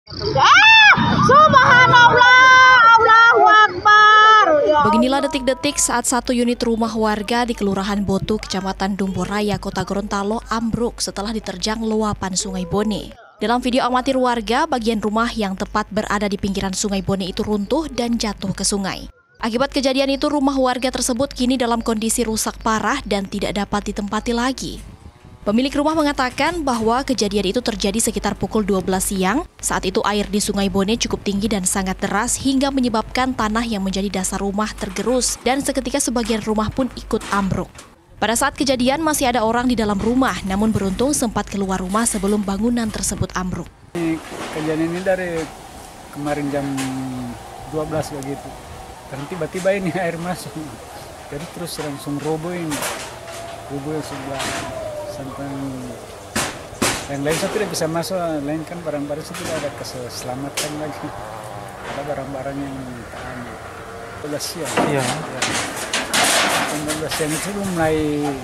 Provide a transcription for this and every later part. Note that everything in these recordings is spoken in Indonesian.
Subhanallah, Allahu Akbar. Beginilah detik-detik saat satu unit rumah warga di Kelurahan Botu, Kecamatan Dumboraya, Kota Gorontalo ambruk setelah diterjang luapan Sungai Bone. Dalam video amatir warga, bagian rumah yang tepat berada di pinggiran Sungai Bone itu runtuh dan jatuh ke sungai. Akibat kejadian itu, rumah warga tersebut kini dalam kondisi rusak parah dan tidak dapat ditempati lagi. Pemilik rumah mengatakan bahwa kejadian itu terjadi sekitar pukul 12 siang. Saat itu air di Sungai Bone cukup tinggi dan sangat deras hingga menyebabkan tanah yang menjadi dasar rumah tergerus dan seketika sebagian rumah pun ikut ambruk. Pada saat kejadian masih ada orang di dalam rumah, namun beruntung sempat keluar rumah sebelum bangunan tersebut ambruk. Kejadian ini dari kemarin jam 12 begitu. Dan tiba-tiba ini air masuk. Jadi terus langsung roboh ini. Roboh yang sebelah. Sampai yang lain saya tidak bisa masuk, lain kan barang-barang saya tidak ada keselamatan lagi. Ada barang-barang yang tahan. 12 siang. Iya. 12 siang itu mulai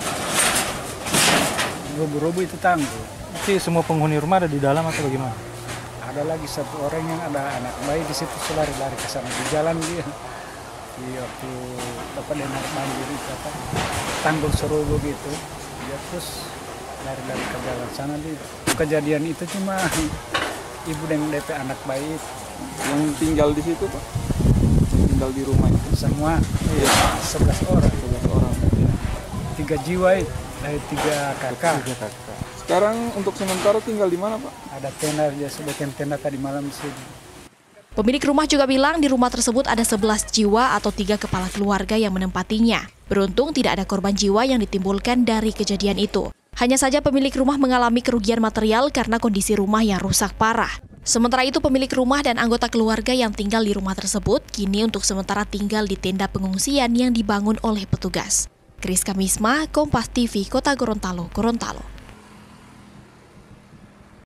roboh-roboh itu tangguh. Jadi semua penghuni rumah ada di dalam atau bagaimana? Ada lagi satu orang yang ada anak bayi di situ, lari-lari ke sana di jalan dia. Di waktu dapat dengar banjir itu apa? Tanggul seroboh gitu. Dia terus lari-lari ke jalan sana. Di kejadian itu cuma ibu dan DP anak bayi yang tinggal di situ, Pak. Tinggal di rumah itu semua. Iya, 11 orang. 11 orang. 3 jiwa dari 3 kakak. Sekarang untuk sementara tinggal di mana, Pak? Ada tenda, ya sebagian tenda tadi malam di sini. Pemilik rumah juga bilang di rumah tersebut ada 11 jiwa atau 3 kepala keluarga yang menempatinya. Beruntung tidak ada korban jiwa yang ditimbulkan dari kejadian itu. Hanya saja pemilik rumah mengalami kerugian material karena kondisi rumah yang rusak parah. Sementara itu pemilik rumah dan anggota keluarga yang tinggal di rumah tersebut kini untuk sementara tinggal di tenda pengungsian yang dibangun oleh petugas. Kris Kamisma, Kompas TV, Kota Gorontalo, Gorontalo.